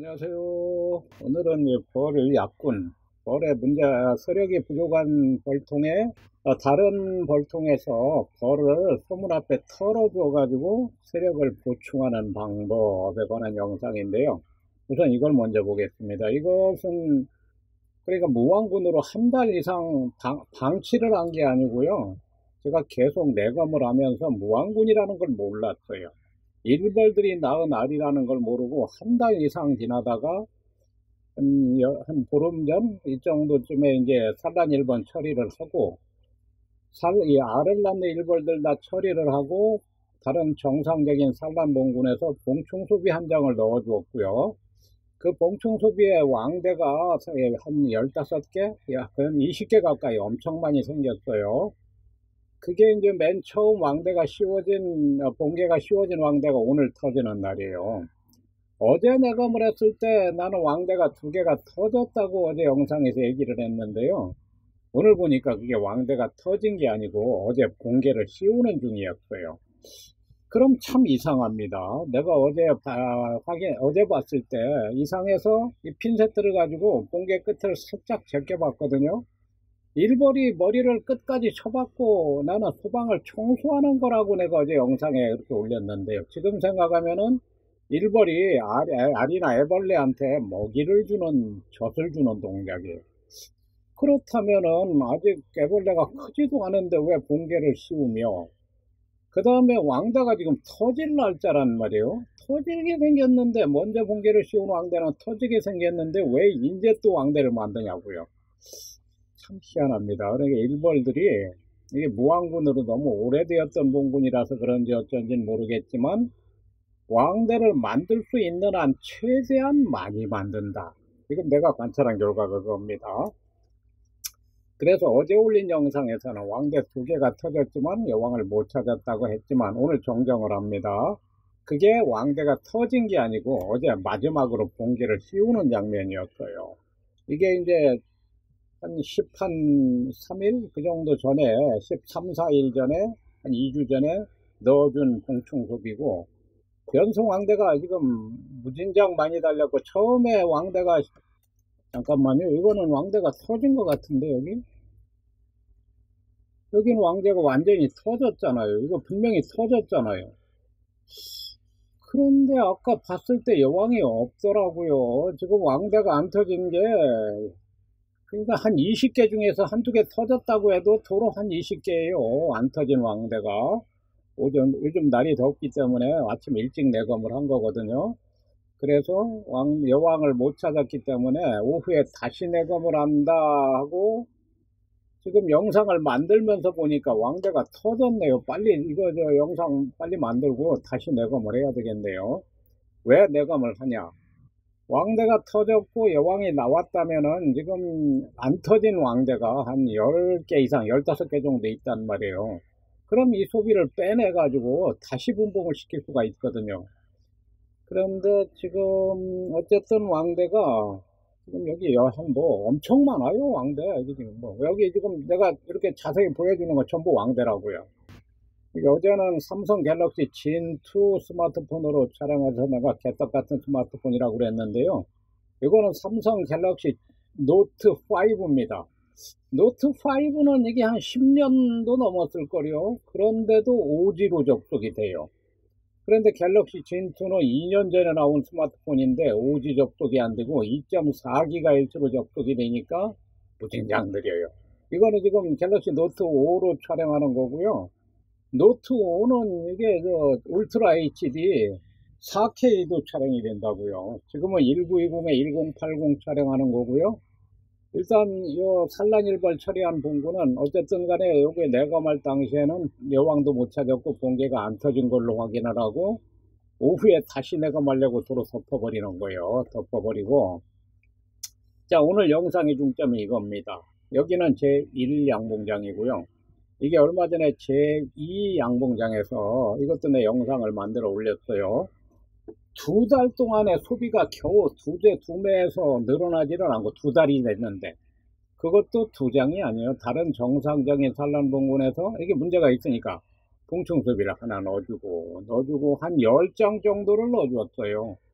안녕하세요. 오늘은 이 벌 약군, 벌의 문제, 세력이 부족한 벌통에 다른 벌통에서 벌을 소문 앞에 털어줘 가지고 세력을 보충하는 방법에 관한 영상인데요. 우선 이걸 먼저 보겠습니다. 이것은 그러니까 무왕군으로 한 달 이상 방치를 한 게 아니고요. 제가 계속 내검을 하면서 무왕군이라는 걸 몰랐어요. 일벌들이 낳은 알이라는 걸 모르고 한 달 이상 지나다가 한 보름 전 이 정도쯤에 이제 산란 일본 처리를 하고 이 알을 낳는 일벌들 다 처리를 하고 다른 정상적인 산란 봉군에서 봉충 소비 한 장을 넣어 주었고요. 그 봉충 소비의 왕대가 한 15개, 한 20개 가까이 엄청 많이 생겼어요. 그게 이제 맨 처음 왕대가 씌워진, 본계가 씌워진 왕대가 오늘 터지는 날이에요. 어제 내검을 했을 때 나는 왕대가 2개가 터졌다고 어제 영상에서 얘기를 했는데요. 오늘 보니까 그게 왕대가 터진 게 아니고 어제 본계를 씌우는 중이었어요. 그럼 참 이상합니다. 내가 어제 봤을 때 이상해서 이 핀셋들을 가지고 본계 끝을 살짝 제껴봤거든요. 일벌이 머리를 끝까지 쳐박고 나는 소방을 청소하는 거라고 내가 어제 영상에 이렇게 올렸는데요. 지금 생각하면은 일벌이 알이나 애벌레한테 먹이를 주는, 젖을 주는 동작이에요. 그렇다면은 아직 애벌레가 크지도 않은데 왜 봉개를 씌우며, 그 다음에 왕대가 지금 터질 날짜란 말이에요. 터지게 생겼는데, 먼저 봉개를 씌운 왕대는 터지게 생겼는데 왜 이제 또 왕대를 만드냐고요. 참 희한합니다. 그러니까 일벌들이 이게 무왕군으로 너무 오래되었던 봉군이라서 그런지 어쩐지는 모르겠지만 왕대를 만들 수 있는 한 최대한 많이 만든다. 이건 내가 관찰한 결과가 그겁니다. 그래서 어제 올린 영상에서는 왕대 2개가 터졌지만 여왕을 못 찾았다고 했지만 오늘 정정을 합니다. 그게 왕대가 터진 게 아니고 어제 마지막으로 봉기를 씌우는 장면이었어요. 이게 이제 한 3일 그 정도 전에 13, 14일 전에 한 2주 전에 넣어준 봉충섭이고 변성 왕대가 지금 무진장 많이 달렸고 처음에 왕대가 잠깐만요. 이거는 왕대가 터진 것 같은데 여기는 왕대가 완전히 터졌잖아요. 이거 분명히 터졌잖아요. 그런데 아까 봤을 때 여왕이 없더라고요. 지금 왕대가 안 터진 게 그러니까 한 20개 중에서 한두 개 터졌다고 해도 도로 한 20개예요. 안 터진 왕대가. 요즘 날이 덥기 때문에 아침 일찍 내검을 한 거거든요. 그래서 여왕을 못 찾았기 때문에 오후에 다시 내검을 한다 하고 지금 영상을 만들면서 보니까 왕대가 터졌네요. 빨리 이거 저 영상 빨리 만들고 다시 내검을 해야 되겠네요. 왜 내검을 하냐? 왕대가 터졌고 여왕이 나왔다면은 지금 안 터진 왕대가 한 10개 이상, 15개 정도 있단 말이에요. 그럼 이 소비를 빼내가지고 다시 분봉을 시킬 수가 있거든요. 그런데 지금 어쨌든 왕대가 지금 여기 뭐 엄청 많아요. 왕대 여기 지금 뭐 여기 지금 내가 이렇게 자세히 보여주는 거 전부 왕대라고요. 어제는 삼성 갤럭시 진2 스마트폰으로 촬영해서 내가 개떡 같은 스마트폰이라고 그랬는데요. 이거는 삼성 갤럭시 노트 5입니다. 노트 5는 이게 한 10년도 넘었을 거요. 그런데도 5G로 접속이 돼요. 그런데 갤럭시 진2는 2년 전에 나온 스마트폰인데 5G 접속이 안 되고 2.4GHz로 접속이 되니까 무진장 느려요. 이거는 지금 갤럭시 노트 5로 촬영하는 거고요. 노트 5는 이게 울트라 HD 4K도 촬영이 된다고요. 지금은 1920에 1080 촬영하는 거고요. 일단 요 산란일벌 처리한 봉구는 어쨌든 간에 요게 내검할 당시에는 여왕도 못 찾았고 봉개가 안 터진 걸로 확인을 하고 오후에 다시 내검하려고 도로 덮어버리는 거예요. 덮어버리고 자, 오늘 영상의 중점이 이겁니다. 여기는 제1 양봉장이고요. 이게 얼마 전에 제2 양봉장에서 이것도 내 영상을 만들어 올렸어요. 2달 동안의 소비가 겨우 두 매에서 늘어나지를 않고 2달이 됐는데 그것도 2장이 아니에요. 다른 정상적인 산란봉군에서 이게 문제가 있으니까 봉충 소비를 하나 넣어주고 한 10장 정도를 넣어주었어요.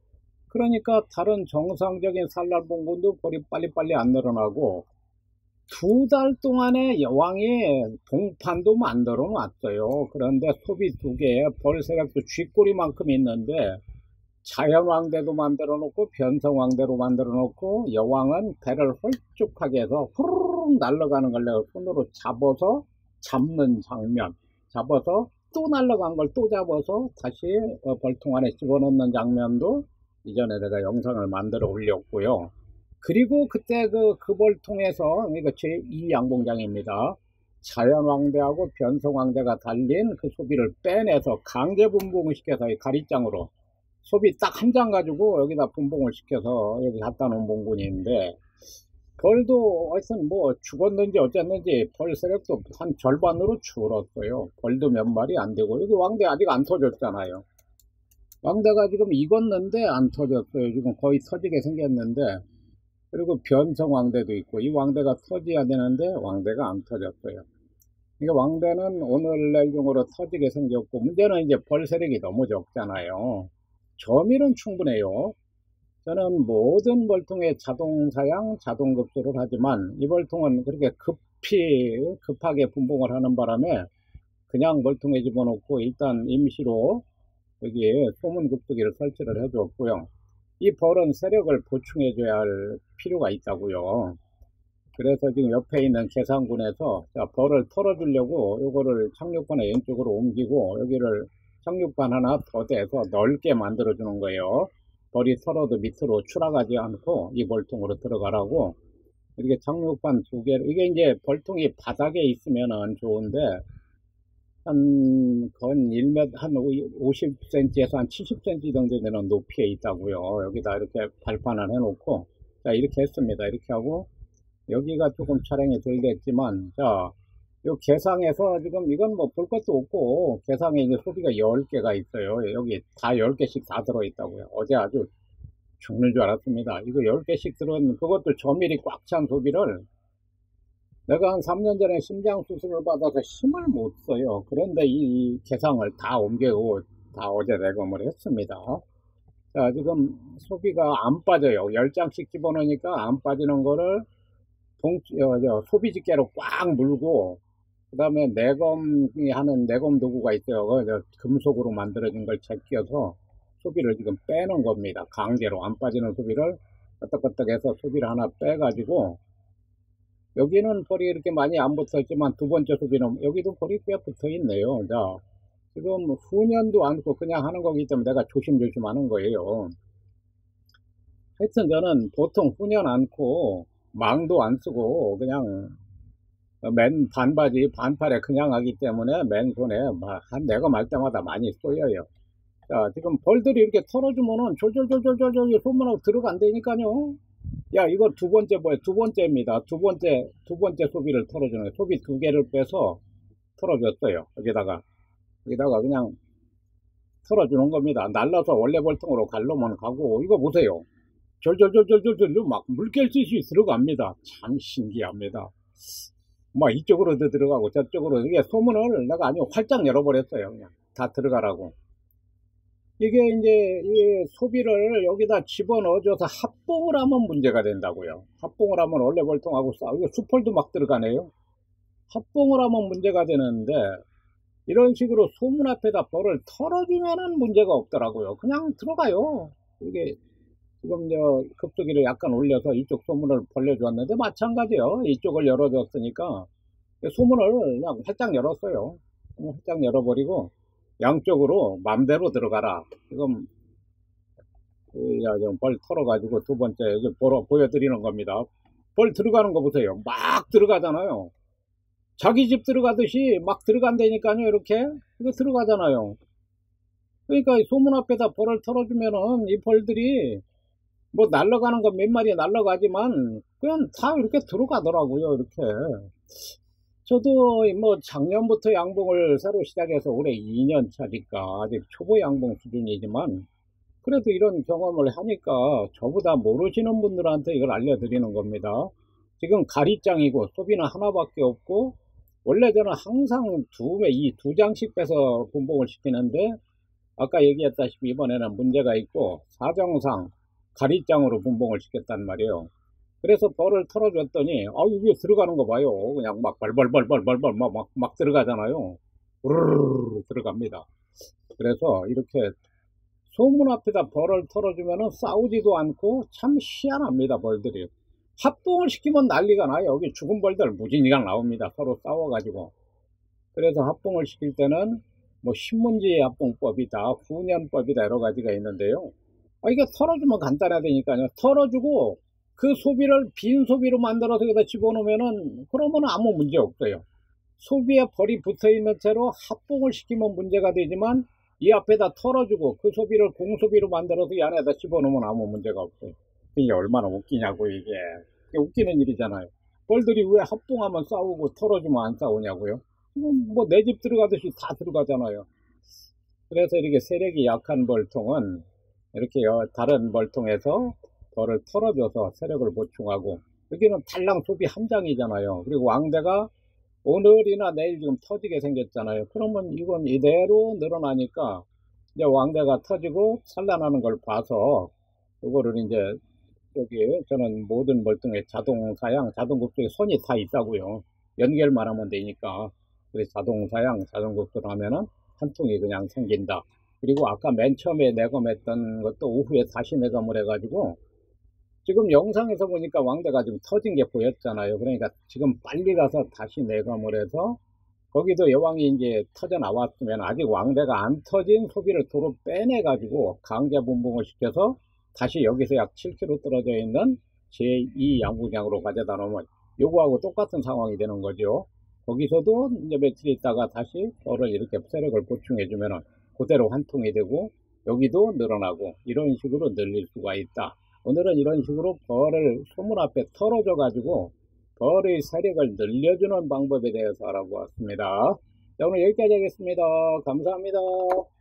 그러니까 다른 정상적인 산란봉군도 벌이 빨리빨리 안 늘어나고 2달 동안에 여왕이 동판도 만들어 놨어요. 그런데 소비 2개에 벌 세력도 쥐꼬리만큼 있는데 자연왕대도 만들어 놓고 변성왕대로 만들어 놓고 여왕은 배를 홀쭉하게 해서 후루룩 날아가는 걸 내가 손으로 잡아서 잡는 장면, 잡아서 또 날아간 걸 또 잡아서 다시 벌통 안에 집어넣는 장면도 이전에 내가 영상을 만들어 올렸고요. 그리고 그때 그 벌통에서 이거 제2 양봉장입니다. 자연왕대하고 변성왕대가 달린 그 소비를 빼내서 강제 분봉을 시켜서 이 가리장으로 소비 딱 한 장 가지고 여기다 분봉을 시켜서 여기 갖다 놓은 봉군인데, 벌도 하여튼 뭐 죽었는지 어쨌는지 벌 세력도 한 절반으로 줄었어요. 벌도 몇 마리 안 되고, 여기 왕대 아직 안 터졌잖아요. 왕대가 지금 익었는데 안 터졌어요. 지금 거의 터지게 생겼는데, 그리고 변성 왕대도 있고, 이 왕대가 터져야 되는데 왕대가 안 터졌어요. 그러니까 왕대는 오늘날 중으로 터지게 생겼고, 문제는 이제 벌 세력이 너무 적잖아요. 점일은 충분해요. 저는 모든 벌통에 자동 사양, 자동 급수를 하지만 이 벌통은 그렇게 급하게 분봉을 하는 바람에 그냥 벌통에 집어넣고 일단 임시로 여기에 소문 급수기를 설치를 해줬고요. 이 벌은 세력을 보충해 줘야 할 필요가 있다고요. 그래서 지금 옆에 있는 계산군에서 벌을 털어주려고 요거를 착륙반의 왼쪽으로 옮기고 여기를 착륙반 하나 더 대서 넓게 만들어 주는 거예요. 벌이 털어도 밑으로 추락하지 않고 이 벌통으로 들어가라고 이렇게 착륙반 2개를, 이게 이제 벌통이 바닥에 있으면은 좋은데 건 1m, 한 50cm에서 한 70cm 정도 되는 높이에 있다고요. 여기다 이렇게 발판을 해놓고, 자, 이렇게 했습니다. 이렇게 하고, 여기가 조금 촬영이 덜 됐지만, 자, 요 개상에서 지금 이건 뭐 볼 것도 없고, 개상에 이제 소비가 10개가 있어요. 여기 다 10개씩 다 들어있다고요. 어제 아주 죽는 줄 알았습니다. 이거 10개씩 들어있는, 그것도 저밀이 꽉 찬 소비를 내가 한 3년 전에 심장 수술을 받아서 힘을 못 써요. 그런데 이 개상을 다 옮기고 다 어제 내검을 했습니다. 자, 지금 소비가 안 빠져요. 10장씩 집어넣으니까 안 빠지는 거를 소비 집게로 꽉 물고, 그 다음에 내검이 하는 내검 도구가 있어요. 금속으로 만들어진 걸 제껴서 소비를 지금 빼는 겁니다. 강제로 안 빠지는 소비를 끄떡끄떡해서 소비를 하나 빼가지고, 여기는 벌이 이렇게 많이 안 붙었지만 두 번째 소비는 여기도 벌이 꽤 붙어 있네요. 자, 지금 후년도 않고 그냥 하는 거기 때문에 내가 조심조심 하는 거예요. 하여튼 저는 보통 후년 않고 망도 안 쓰고 그냥 맨 반바지 반팔에 그냥 하기 때문에 맨손에 한 내가 말 때마다 많이 쏘여요. 자, 지금 벌들이 이렇게 털어주면은 졸졸졸졸졸 소문하고 들어간다니까요. 야, 이거 두 번째 뭐예요? 두 번째입니다. 두 번째 소비를 털어주는 거예요. 소비 2개를 빼서 털어줬어요. 여기다가 그냥 털어주는 겁니다. 날라서 원래 벌통으로 갈로만 가고, 이거 보세요. 졸졸졸졸졸 막 물결짓이 들어갑니다. 참 신기합니다. 막 이쪽으로도 들어가고 저쪽으로, 이게 소문을 내가 아주 활짝 열어버렸어요. 그냥 다 들어가라고. 이게 이제 이 소비를 여기다 집어넣어줘서 합봉을 하면 문제가 된다고요. 합봉을 하면 원래 벌통하고 싸우고, 수펄도 막 들어가네요. 합봉을 하면 문제가 되는데 이런 식으로 소문 앞에다 벌을 털어주면은 문제가 없더라고요. 그냥 들어가요. 이게 지금 급수기를 약간 올려서 이쪽 소문을 벌려주었는데 마찬가지요. 이쪽을 열어줬으니까 소문을 그냥 활짝 열었어요. 활짝 열어버리고 양쪽으로 맘대로 들어가라. 지금 벌 털어가지고 두 번째 보여드리는 겁니다. 벌 들어가는 거 보세요. 막 들어가잖아요. 자기 집 들어가듯이 막 들어간다니까요. 이렇게 이거 들어가잖아요. 그러니까 소문 앞에다 벌을 털어주면은 이 벌들이 뭐 날아가는 거 몇 마리 날아가지만 그냥 다 이렇게 들어가더라고요. 이렇게. 저도 뭐 작년부터 양봉을 새로 시작해서 올해 2년 차니까 아직 초보 양봉 수준이지만 그래도 이런 경험을 하니까 저보다 모르시는 분들한테 이걸 알려드리는 겁니다. 지금 가리장이고 소비는 하나밖에 없고, 원래 저는 항상 이 2장씩 빼서 분봉을 시키는데 아까 얘기했다시피 이번에는 문제가 있고, 사정상 가리장으로 분봉을 시켰단 말이에요. 그래서 벌을 털어줬더니 이게 들어가는 거 봐요. 그냥 막 벌벌벌벌벌벌 막 들어가잖아요. 우르르 들어갑니다. 그래서 이렇게 소문 앞에다 벌을 털어주면은 싸우지도 않고 참 희한합니다. 벌들이 합동을 시키면 난리가 나요. 여기 죽은 벌들 무진이가 나옵니다. 서로 싸워가지고. 그래서 합봉을 시킬 때는 뭐 신문지 합봉법이다, 후년법이다 여러 가지가 있는데요. 이게 털어주면 간단하다니까요. 털어주고 그 소비를 빈 소비로 만들어서 여기다 집어넣으면은 그러면 아무 문제 없어요. 소비에 벌이 붙어 있는 채로 합봉을 시키면 문제가 되지만 이 앞에다 털어주고 그 소비를 공소비로 만들어서 이 안에다 집어넣으면 아무 문제가 없어요. 이게 얼마나 웃기냐고 이게 웃기는 일이잖아요. 벌들이 왜 합봉하면 싸우고 털어주면 안 싸우냐고요. 뭐 내 집 들어가듯이 다 들어가잖아요. 그래서 이렇게 세력이 약한 벌통은 이렇게 다른 벌통에서 벌을 털어줘서 세력을 보충하고, 여기는 달랑 소비 함장이잖아요. 그리고 왕대가 오늘이나 내일 지금 터지게 생겼잖아요. 그러면 이건 이대로 늘어나니까 이제 왕대가 터지고 산란하는 걸 봐서 이거를 이제 여기 저는 모든 벌통에 자동사양, 자동급속에 손이 다 있다고요. 연결만 하면 되니까. 그래서 자동사양, 자동급속을 하면은 한 통이 그냥 생긴다. 그리고 아까 맨 처음에 내검했던 것도 오후에 다시 내검을 해가지고 지금 영상에서 보니까 왕대가 좀 터진 게 보였잖아요. 그러니까 지금 빨리 가서 다시 내검을 해서 거기도 여왕이 이제 터져 나왔으면 아직 왕대가 안 터진 소비를 도로 빼내가지고 강제 분봉을 시켜서 다시 여기서 약 7km 떨어져 있는 제2 양궁장으로 가져다 놓으면 요거하고 똑같은 상황이 되는 거죠. 거기서도 이제 며칠 있다가 다시 벌을 이렇게 세력을 보충해주면 그대로 한 통이 되고 여기도 늘어나고 이런 식으로 늘릴 수가 있다. 오늘은 이런 식으로 벌을 소문 앞에 털어줘 가지고 벌의 세력을 늘려주는 방법에 대해서 알아보았습니다. 자, 오늘 여기까지 하겠습니다. 감사합니다.